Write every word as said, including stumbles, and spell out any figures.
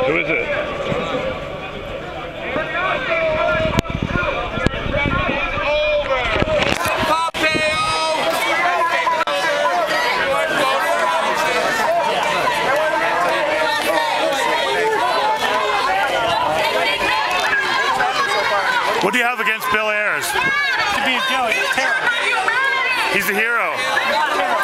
Who is it? What do you have against Bill Ayers? To be a Joe, he's terrible. He's a hero.